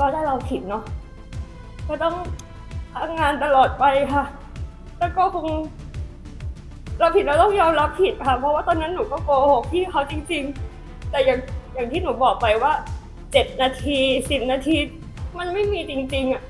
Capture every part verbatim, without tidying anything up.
ก็ได้เราผิดเนาะก็ต้องทำงานตลอดไปค่ะแล้วก็คงเราผิดเราต้องยอมรับผิดค่ะเพราะว่าตอนนั้นหนูก็โกหกพี่เขาจริงๆแต่อย่างอย่างที่หนูบอกไปว่าเจ็ดนาทีสิบนาทีมันไม่มีจริงๆอ่ะ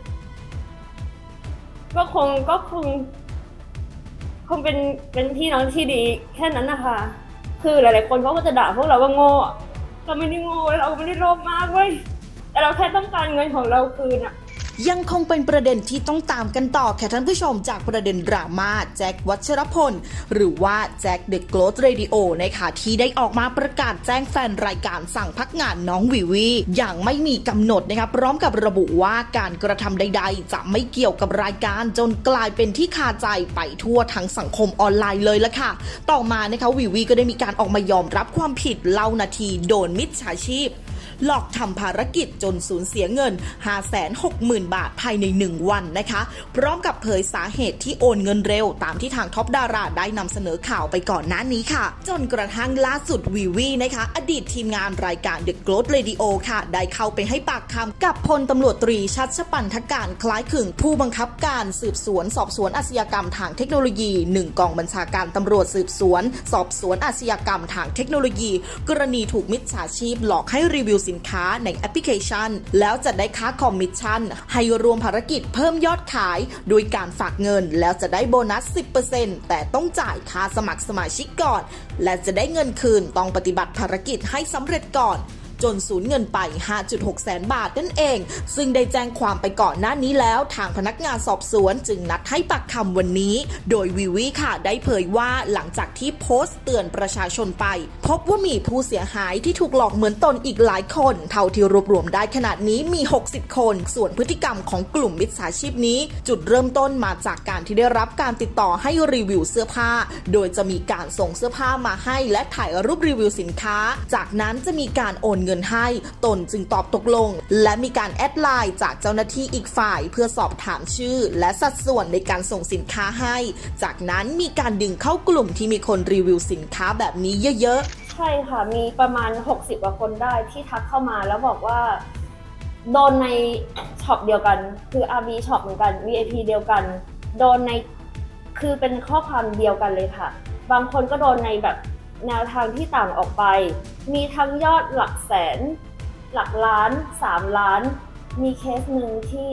ก็คงก็คงคงเป็นเป็นพี่น้องที่ดีแค่นั้นนะคะคือหลายๆคนเขาก็จะด่าพวกเราว่าโง่เราไม่ได้โง่เราไม่ได้โลภมากเว้ยแต่เราแค่ต้องการเงินของเราคืนอะยังคงเป็นประเด็นที่ต้องตามกันต่อค่ะท่านผู้ชมจากประเด็นดราม่าแจ็ควัชรพลหรือว่าแจ็คเดอะโกลด์เรดิโอนะคะที่ได้ออกมาประกาศแจ้งแฟนรายการสั่งพักงานน้องวิวีอย่างไม่มีกำหนดนะคะพร้อมกับระบุว่าการกระทำใดๆจะไม่เกี่ยวกับรายการจนกลายเป็นที่คาใจไปทั่วทั้งสังคมออนไลน์เลยละค่ะต่อมานะคะวิวีก็ได้มีการออกมายอมรับความผิดเล่านาทีโดนมิจฉาชีพหลอกทำภารกิจจนสูญเสียเงิน ห้าแสนหกหมื่น บาทภายในหนึ่งวันนะคะพร้อมกับเผยสาเหตุที่โอนเงินเร็วตามที่ทางท็อปดาราได้นำเสนอข่าวไปก่อนหน้านี้ค่ะจนกระทั่งล่าสุดวีวีนะคะอดีตทีมงานรายการ The Growth Radio ค่ะได้เข้าไปให้ปากคำกับพลตำรวจตรีชัชปันธการคล้ายคลึงผู้บังคับการสืบสวนสอบสวนอาชญากรรมทางเทคโนโลยีหนึ่งกองบัญชาการตำรวจสืบสวนสอบสวนอาชญากรรมทางเทคโนโลยีกรณีถูกมิจฉาชีพหลอกให้รีวิวสินค้าในแอปพลิเคชันแล้วจะได้ค่าคอมมิชชั่นให้รวมภารกิจเพิ่มยอดขายโดยการฝากเงินแล้วจะได้โบนัส สิบเปอร์เซ็นต์ แต่ต้องจ่ายค่าสมัครสมาชิกก่อนและจะได้เงินคืนต้องปฏิบัติภารกิจให้สำเร็จก่อนจนสูญเงินไป ห้าจุดหก แสนบาทนั่นเองซึ่งได้แจ้งความไปก่อนหน้านี้แล้วทางพนักงานสอบสวนจึงนัดให้ปากคำวันนี้โดยวิวีค่ะได้เผยว่าหลังจากที่โพสต์เตือนประชาชนไปพบว่ามีผู้เสียหายที่ถูกหลอกเหมือนตนอีกหลายคนเท่าที่รวบรวมได้ขนาดนี้มีหกสิบคนส่วนพฤติกรรมของกลุ่มมิจฉาชีพนี้จุดเริ่มต้นมาจากการที่ได้รับการติดต่อให้รีวิวเสื้อผ้าโดยจะมีการส่งเสื้อผ้ามาให้และถ่ายรูปรีวิวสินค้าจากนั้นจะมีการโอนเงินให้ตนจึงตอบตกลงและมีการแอดไลน์จากเจ้าหน้าที่อีกฝ่ายเพื่อสอบถามชื่อและสัดส่วนในการส่งสินค้าให้จากนั้นมีการดึงเข้ากลุ่มที่มีคนรีวิวสินค้าแบบนี้เยอะๆใช่ค่ะมีประมาณหกสิบกว่าคนได้ที่ทักเข้ามาแล้วบอกว่าโดนในช็อปเดียวกันคือ อาร์ บี ช็อปเหมือนกัน วี ไอ พี เดียวกันโดนในคือเป็นข้อความเดียวกันเลยค่ะบางคนก็โดนในแบบแนวทางที่ต่างออกไปมีทั้งยอดหลักแสนหลักล้านสามล้านมีเคสหนึ่งที่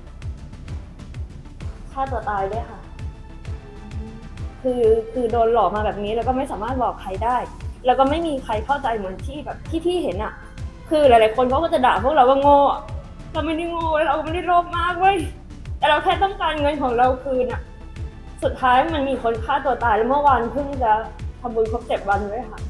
ฆ่าตัวตายด้วยค่ะคือคือโดนหลอกมาแบบนี้แล้วก็ไม่สามารถบอกใครได้แล้วก็ไม่มีใครเข้าใจเหมือนที่แบบที่พี่เห็นอะคือหลายๆคนเขาก็จะด่าพวกเราว่าโง่เราไม่ได้โง่เราไม่ได้โลภมากเว้ยแต่เราแค่ต้องการเงินของเราคืนอะสุดท้ายมันมีคนฆ่าตัวตายแล้วเมื่อวานเพิ่งจะทำบุญครบเจ็ดวันด้วยค่ะ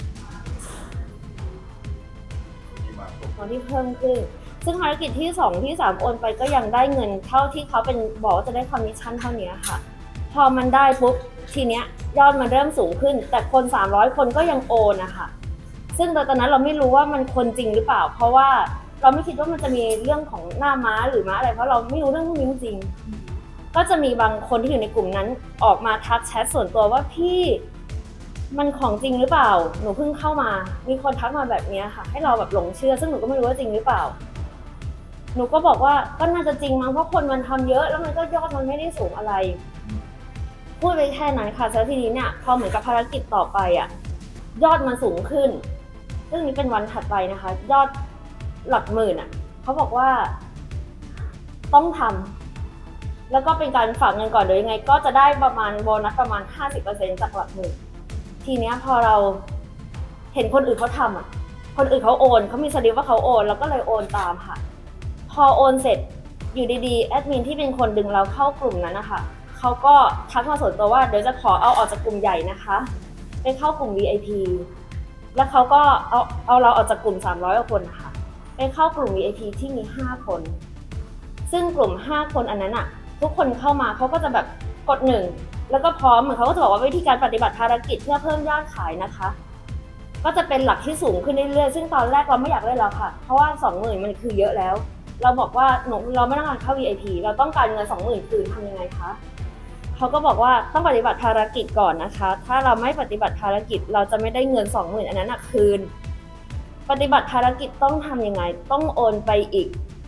ตอนที่เพิ่มขึ้นซึ่งภารกิจที่สองที่สามโอนไปก็ยังได้เงินเท่าที่เขาเป็นบอกว่าจะได้คอมมิชชั่นเท่านี้ค่ะพอมันได้ปุ๊บทีเนี้ยยอดมันเริ่มสูงขึ้นแต่คนสามร้อยคนก็ยังโอนนะคะซึ่งตอนนั้นเราไม่รู้ว่ามันคนจริงหรือเปล่าเพราะว่าเราไม่คิดว่ามันจะมีเรื่องของหน้าม้าหรือม้าอะไรเพราะเราไม่รู้เรื่องพวกนี้จริงก็จะมีบางคนที่อยู่ในกลุ่มนั้นออกมาทักแชทส่วนตัวว่าพี่มันของจริงหรือเปล่าหนูเพิ่งเข้ามามีคนทักมาแบบนี้ค่ะให้เราแบบหลงเชื่อซึ่งหนูก็ไม่รู้ว่าจริงหรือเปล่าหนูก็บอกว่าก็น่าจะจริงมั้งเพราะคนมันทำเยอะแล้วมันก็ยอดมันไม่ได้สูงอะไรพูดไปแค่นั้นค่ะแล้วทีนี้เนี่ยพอเหมือนกับภารกิจต่อไปอ่ะยอดมันสูงขึ้นซึ่งนี้เป็นวันถัดไปนะคะยอดหลักหมื่นอ่ะเขาบอกว่าต้องทำแล้วก็เป็นการฝากเงินก่อนโดยยังไงก็จะได้ประมาณโบนัสประมาณ ห้าสิบเปอร์เซ็นต์ จากหลักหมื่นทีเนี้ยพอเราเห็นคนอื่นเขาทำอ่ะคนอื่นเขาโอนเขามีสลิปว่าเขาโอนแล้วก็เลยโอนตามค่ะพอโอนเสร็จอยู่ดีๆแอดมินที่เป็นคนดึงเราเข้ากลุ่มนั้นนะคะเขาก็ทักมาส่วนตัวว่าเดี๋ยวจะขอเอาออกจากกลุ่มใหญ่นะคะไปเข้ากลุ่ม วี ไอ พี แล้วเขาก็เอาเอาเราออกจากกลุ่มสามร้อยกว่าคนนะคะไปเข้ากลุ่ม วี ไอ พี ที่มีห้าคนซึ่งกลุ่มห้าคนอันนั้นอ่ะทุกคนเข้ามาเขาก็จะแบบกดหนึ่งแล้วก็พร้อมเหมือนเขาก็จะบอกว่าวิธีการปฏิบัติภารกิจเพื่อเพิ่มยอดขายนะคะก็จะเป็นหลักที่สูงขึ้นเรื่อยๆซึ่งตอนแรกเราไม่อยากเล่นแล้วค่ะเพราะว่า สองหมื่น มันคือเยอะแล้วเราบอกว่าหนูเราไม่ต้องการเข้า วี ไอ พี เราต้องการเงิน สองหมื่น คืนทำยังไงคะเขาก็บอกว่าต้องปฏิบัติภารกิจก่อนนะคะถ้าเราไม่ปฏิบัติภารกิจเราจะไม่ได้เงิน สองหมื่น อันนั้นคืนปฏิบัติภารกิจต้องทำยังไงต้องโอนไปอีก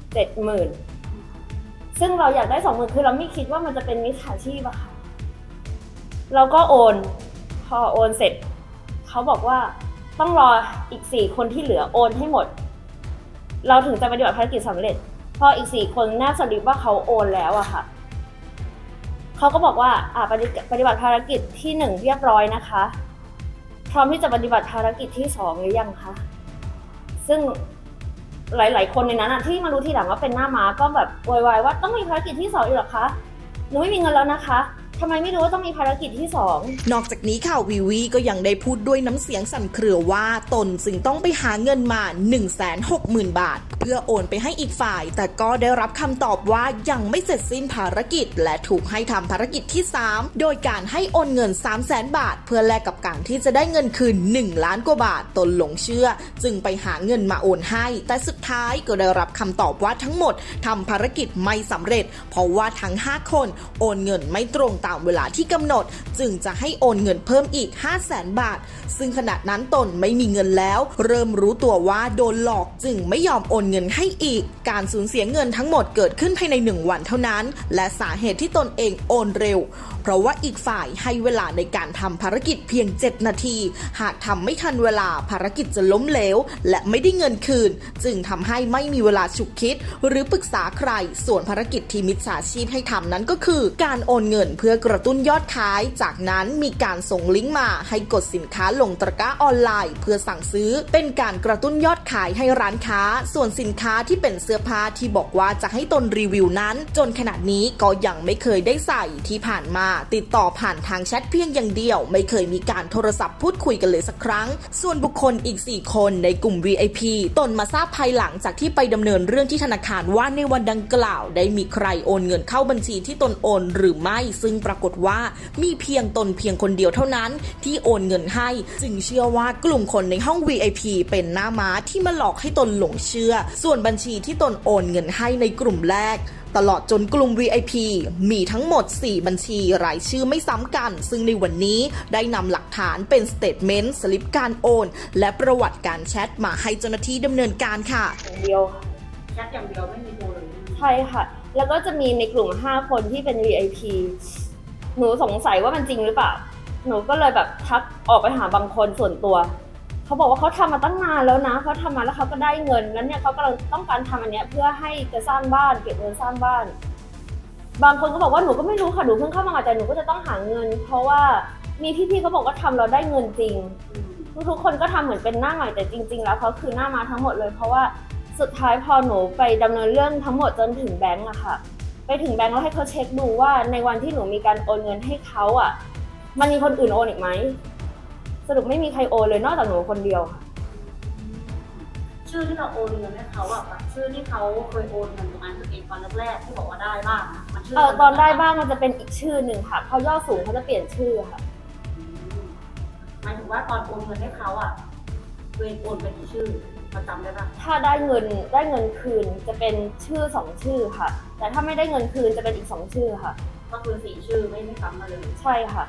เจ็ดหมื่นซึ่งเราอยากได้สองหมื่นคือเราไม่คิดว่ามันจะเป็นมิจฉาชีพอะค่ะเราก็โอนพอโอนเสร็จเขาบอกว่าต้องรออีกสี่คนที่เหลือโอนให้หมดเราถึงจะปฏิบัติภารกิจสำเร็จพออีกสี่คนแนบสลิปว่าเขาโอนแล้วอะค่ะเขาก็บอกว่าอ่าปฏิบัติภารกิจที่หนึ่งเรียบร้อยนะคะพร้อมที่จะปฏิบัติภารกิจที่สองหรือยังคะซึ่งหลายๆคนในนั้นที่มารู้ทีหลังว่าเป็นหน้าม้าก็แบบโวยวายว่าต้องมีภารกิจที่สองอีกเหรอคะหนูไม่มีเงินแล้วนะคะทำไมไม่รู้ว่าต้องมีภารกิจที่สองนอกจากนี้ค่ะวีวีก็ยังได้พูดด้วยน้ำเสียงสั่นเครือว่าตนจึงต้องไปหาเงินมา หนึ่งแสนหกหมื่น บาทเพื่อโอนไปให้อีกฝ่ายแต่ก็ได้รับคำตอบว่ายังไม่เสร็จสิ้นภารกิจและถูกให้ทำภารกิจที่สามโดยการให้โอนเงิน สามแสน บาทเพื่อแลกกับการที่จะได้เงินคืนหนึ่งล้านกว่าบาทตนหลงเชื่อจึงไปหาเงินมาโอนให้แต่สุดท้ายก็ได้รับคำตอบว่าทั้งหมดทำภารกิจไม่สำเร็จเพราะว่าทั้งห้าคนโอนเงินไม่ตรงตามเวลาที่กำหนดจึงจะให้โอนเงินเพิ่มอีก ห้าแสน บาทซึ่งขณะนั้นตนไม่มีเงินแล้วเริ่มรู้ตัวว่าโดนหลอกจึงไม่ยอมโอนเงินให้อีกการสูญเสียเงินทั้งหมดเกิดขึ้นภายในหนึ่งวันเท่านั้นและสาเหตุที่ตนเองโอนเร็วเพราะว่าอีกฝ่ายให้เวลาในการทำภารกิจเพียงเจ็ดนาทีหากทำไม่ทันเวลาภารกิจจะล้มเหลวและไม่ได้เงินคืนจึงทำให้ไม่มีเวลาฉุกคิดหรือปรึกษาใครส่วนภารกิจที่มิจฉาชีพให้ทำนั้นก็คือการโอนเงินเพื่อกระตุ้นยอดขายจากนั้นมีการส่งลิงก์มาให้กดสินค้าลงตะกร้าออนไลน์เพื่อสั่งซื้อเป็นการกระตุ้นยอดขายให้ร้านค้าส่วนสินค้าที่เป็นเสื้อผ้าที่บอกว่าจะให้ตนรีวิวนั้นจนขณะนี้ก็ยังไม่เคยได้ใส่ที่ผ่านมาติดต่อผ่านทางแชทเพียงอย่างเดียวไม่เคยมีการโทรศัพท์พูดคุยกันเลยสักครั้งส่วนบุคคลอีกสี่คนในกลุ่ม วี ไอ พี ตนมาทราบภายหลังจากที่ไปดำเนินเรื่องที่ธนาคารว่าในวันดังกล่าวได้มีใครโอนเงินเข้าบัญชีที่ตนโอนหรือไม่ซึ่งปรากฏว่ามีเพียงตนเพียงคนเดียวเท่านั้นที่โอนเงินให้จึงเชื่อว่ากลุ่มคนในห้อง วี ไอ พี เป็นหน้าม้าที่มาหลอกให้ตนหลงเชื่อส่วนบัญชีที่ตนโอนเงินให้ในกลุ่มแรกตลอดจนกลุ่ม วี ไอ พี มีทั้งหมดสี่บัญชีรายชื่อไม่ซ้ำกันซึ่งในวันนี้ได้นำหลักฐานเป็นสเตทเมนต์สลิปการโอนและประวัติการแชทมาให้เจ้าหน้าที่ดำเนินการค่ะอย่างเดียวแชทอย่างเดียวไม่มีโทรเลยใช่ค่ะแล้วก็จะมีในกลุ่มห้าคนที่เป็น วี ไอ พี หนูสงสัยว่ามันจริงหรือเปล่าหนูก็เลยแบบทักออกไปหาบางคนส่วนตัวเขาบอกว่าเขาทำมาตั้งนานแล้วนะเขาทำมาแล้วเขาก็ได้เงินแล้วเนี่ยเขากำลังต้องการทำอันเนี้ยเพื่อให้จะสร้างบ้านเก็บเงินสร้างบ้านบางคนก็บอกว่าหนูก็ไม่รู้ค่ะหนูเพิ่งเข้ามาแต่หนูก็จะต้องหาเงินเพราะว่ามีพี่ๆเขาบอกว่าทำเราได้เงินจริงทุกๆคนก็ทำเหมือนเป็นหน้าใหม่แต่จริงๆแล้วเขาคือหน้ามาทั้งหมดเลยเพราะว่าสุดท้ายพอหนูไปดำเนินเรื่องทั้งหมดจนถึงแบงก์อะค่ะไปถึงแบงก์แล้วให้เขาเช็คดูว่าในวันที่หนูมีการโอนเงินให้เขาอะมันมีคนอื่นโอนอีกไหมสรุปไม่มีใครโอนเลยนอกจากหนูคนเดียวค่ะชื่อที่เราโอนเงินให้เขาอะแบบชื่อที่เขาเคยโอนเงินตรงนั้นตัวเองตอนแรกๆที่บอกว่าได้บ้างมันชื่อเออตอนได้บ้างมันจะเป็นอีกชื่อหนึ่งค่ะพอยอดสูงเขาจะเปลี่ยนชื่อค่ะหมายถึงว่าตอนโอนเงินให้เขาอะตัวเองโอนเป็นชื่อประจำได้ปะถ้าได้เงินได้เงินคืนจะเป็นชื่อสองชื่อค่ะแต่ถ้าไม่ได้เงินคืนจะเป็นอีกสองชื่อค่ะก็คือสี่ชื่อไม่ไม่ซ้ำมาเลยใช่ค่ะ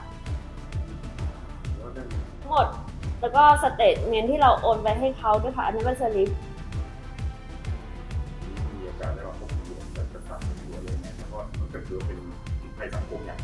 หมดแล้วก็สเตทเมนต์ที่เราโอนไปให้เขาด้วยค่ะอันนี้เป็นสลิปมีอาการได้รับผลประโยชน์จากกระทำตัวเลยเนี่ยแล้วก็มันก็ถือเป็นภัยสังคมอย่าง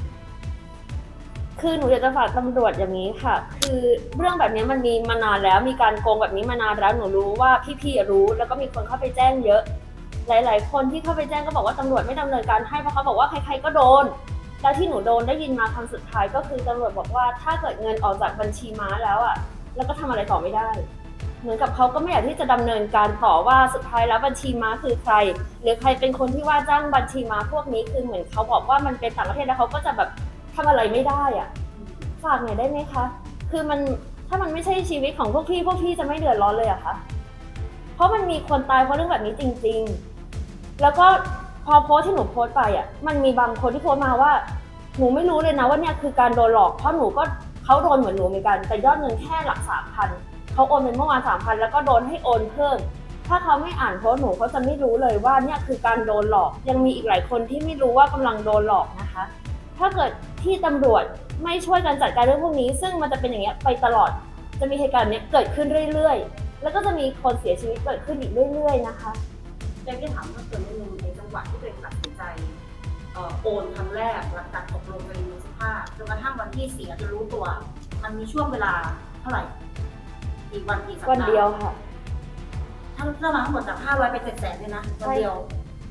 คือหนูอยากจะฝากตำรวจอย่างนี้ค่ะคือเรื่องแบบนี้มันมีมานานแล้วมีการโกงแบบนี้มานานแล้วหนูรู้ว่าพี่ๆรู้แล้วก็มีคนเข้าไปแจ้งเยอะหลายๆคนที่เข้าไปแจ้งก็บอกว่าตำรวจไม่ดำเนินการให้เพราะเขาบอกว่าใครๆก็โดนแล้วที่หนูโดนได้ยินมาคำสุดท้ายก็คือตำรวจบอกว่าถ้าเกิดเงินออกจากบัญชีม้าแล้วอ่ะแล้วก็ทำอะไรต่อไม่ได้เหมือนกับเขาก็ไม่อยากที่จะดำเนินการต่อว่าสุดท้ายแล้วบัญชีม้าคือใครหรือใครเป็นคนที่ว่าจ้างบัญชีม้าพวกนี้คือเหมือนเขาบอกว่ามันเป็นต่างประเทศแล้วเขาก็จะแบบทำอะไรไม่ได้อ่ะฝากหน่อยได้ไหมคะคือมันถ้ามันไม่ใช่ชีวิตของพวกพี่พวกพี่จะไม่เดือดร้อนเลยอะคะเพราะมันมีคนตายเพราะเรื่องแบบนี้จริงๆแล้วก็พอโพสที่หนูโพสไปอ่ะมันมีบางคนที่โพสมาว่าหนูไม่รู้เลยนะว่าเนี่ยคือการโดนหลอกเพราะหนูก็เขาโดนเหมือนหนูเหมือนกันแต่ยอดเงินแค่หลักสามพันเขาโอนเป็นเมื่อวานสามพันแล้วก็โดนให้โอนเพิ่มถ้าเขาไม่อ่านโพสหนูเขาจะไม่รู้เลยว่าเนี่ยคือการโดนหลอกยังมีอีกหลายคนที่ไม่รู้ว่ากำลังโดนหลอกนะคะถ้าเกิดที่ตำรวจไม่ช่วยกันจัดการเรื่องพวกนี้ซึ่งมันจะเป็นอย่างเงี้ยไปตลอดจะมีเหตุการณ์เนี้ยเกิดขึ้นเรื่อยๆแล้วก็จะมีคนเสียชีวิตเกิดขึ้นอีกเรื่อยๆนะคะแจ็คที่ถามเมื่อคืนนิดนึงในจังหวะที่ตัวเองตัดสินใจเอ่อโอนครั้งแรกหลังจากตกลงไปในสภาพจนกระทั่งวันที่เสียจนรู้ตัว มันมีช่วงเวลาเท่าไหร่กี่วันกี่สัปดาห์วันเดียวค่ะทั้งเรื่องมาทั้งหมดจากห้าร้อยไปเจ็ดแสนเลยนะวันเดียว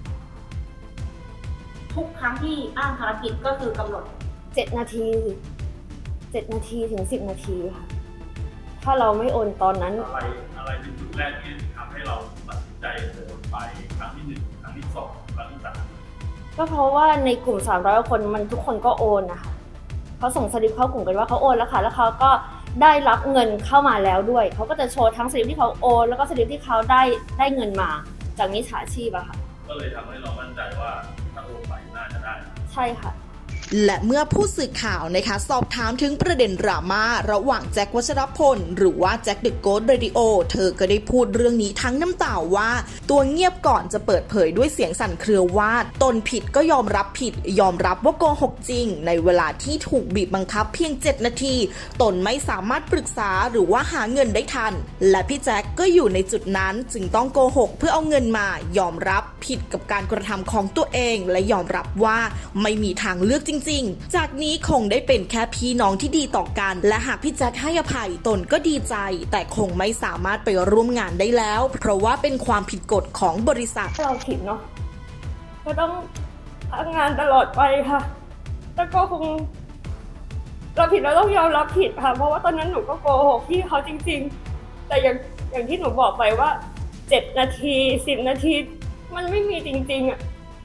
ทุกครั้งที่อ้างภารกิจก็คือกำหนดเจ็ดนาทีเจ็ดนาทีถึงสิบนาทีค่ะถ้าเราไม่โอนตอนนั้นอะไรอะไรเป็นจุดแรกที่ทำให้เราตัดสินใจโอนไปครั้งที่หนึ่งครั้งที่สองครั้งที่สามก็เพราะว่าในกลุ่มสามร้อยคนมันทุกคนก็โอนนะคะเขาส่งสลิปเข้ากลุ่มกันว่าเขาโอนแล้วค่ะแล้วเขาก็ได้รับเงินเข้ามาแล้วด้วยเขาก็จะโชว์ทั้งสลิปที่เขาโอนแล้วก็สลิปที่เขาได้ได้เงินมาจากมิจฉาชีพอะค่ะก็เลยทำให้เรามั่นใจว่าถ้าโอนไปน่าจะได้ใช่ค่ะและเมื่อผู้สื่อข่าวนะคะสอบถามถึงประเด็นดราม่าระหว่างแจ็ควัชรพลหรือว่าแจ็คเดอะโกสต์เรดิโอเธอก็ได้พูดเรื่องนี้ทั้งน้ำตาว่าตัวเงียบก่อนจะเปิดเผยด้วยเสียงสั่นเครือว่าตนผิดก็ยอมรับผิดยอมรับว่าโกหกจริงในเวลาที่ถูกบีบบังคับเพียงเจ็ดนาทีตนไม่สามารถปรึกษาหรือว่าหาเงินได้ทันและพี่แจ็คก็อยู่ในจุดนั้นจึงต้องโกหกเพื่อเอาเงินมายอมรับผิดกับการกระทำของตัวเองและยอมรับว่าไม่มีทางเลือกจริงๆจากนี้คงได้เป็นแค่พี่น้องที่ดีต่อกันและหากพี่แจ็คให้อภัยตนก็ดีใจแต่คงไม่สามารถไปร่วมงานได้แล้วเพราะว่าเป็นความผิดกฎของบริษัทเราผิดเนาะก็ต้องทำงานตลอดไปค่ะแล้วก็คงเราผิดเราต้องยอมรับผิดค่ะเพราะว่าตอนนั้นหนูก็โกหกพี่เขาจริงๆแต่อย่างอย่างที่หนูบอกไปว่าเจ็ดนาทีสิบนาทีมันไม่มีจริงๆอ่ะ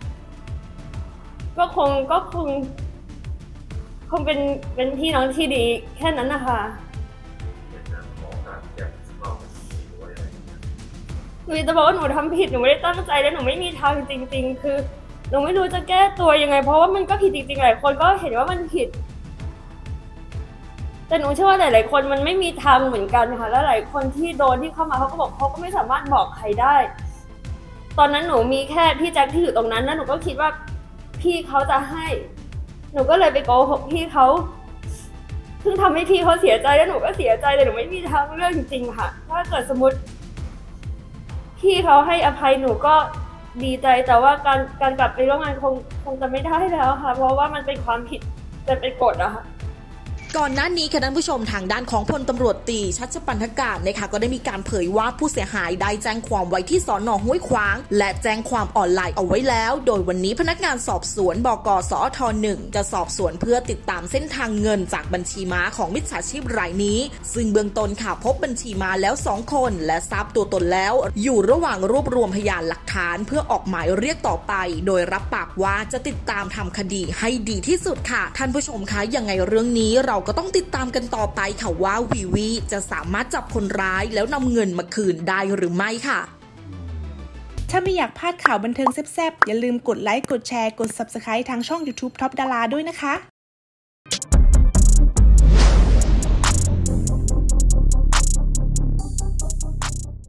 ก็คงก็คงคงเป็นเป็นพี่น้องที่ดีแค่นั้นนะคะหนูจะบอกว่าหนูทำผิดหนูไม่ได้ตั้งใจและหนูไม่มีทางจริงๆคือหนูไม่รู้จะแก้ตัวยังไงเพราะว่ามันก็ผิดจริงๆหลายคนก็เห็นว่ามันผิดแต่หนูเชื่อว่าหลายๆคนมันไม่มีทางเหมือนกันค่ะแล้วหลายคนที่โดนที่เข้ามาเขาก็บอกเขาก็ไม่สามารถบอกใครได้ตอนนั้นหนูมีแค่พี่แจ็คที่อยู่ตรงนั้นแล้วหนูก็คิดว่าพี่เขาจะให้หนูก็เลยไปโกหกพี่เขาซึ่งทำให้พี่เขาเสียใจแล้วหนูก็เสียใจแต่หนูไม่มีทางเลือกจริงๆค่ะถ้าเกิดสมมติพี่เขาให้อภัยหนูก็ดีใจแต่ว่าการการกลับไปร่วมงานคงคงจะไม่ได้แล้วค่ะเพราะว่ามันเป็นความผิดเป็นเป็นกฎอะค่ะก่อนหน้านี้ค่ะท่านผู้ชมทางด้านของพลตำรวจตรีชัชปันธการนะคะก็ได้มีการเผยว่าผู้เสียหายได้แจ้งความไว้ที่สน.ห้วยขวางและแจ้งความออนไลน์เอาไว้แล้วโดยวันนี้พนักงานสอบสวนบก.สอท.หนึ่งจะสอบสวนเพื่อติดตามเส้นทางเงินจากบัญชีม้าของมิจฉาชีพรายนี้ซึ่งเบื้องต้นค่ะพบบัญชีม้าแล้วสองคนและทราบตัวตนแล้วอยู่ระหว่างรวบรวมพยานหลักฐานเพื่อออกหมายเรียกต่อไปโดยรับปากว่าจะติดตามทำคดีให้ดีที่สุดค่ะท่านผู้ชมคะยังไงเรื่องนี้เราก็ต้องติดตามกันต่อไปค่ะว่าวีวีจะสามารถจับคนร้ายแล้วนำเงินมาคืนได้หรือไม่ค่ะถ้าไม่อยากพลาดข่าวบันเทิงแซ่บๆอย่าลืมกดไลค์กดแชร์กด ซับสไครบ์ ทางช่อง ยูทูบ ท็อปดาราด้วยนะคะ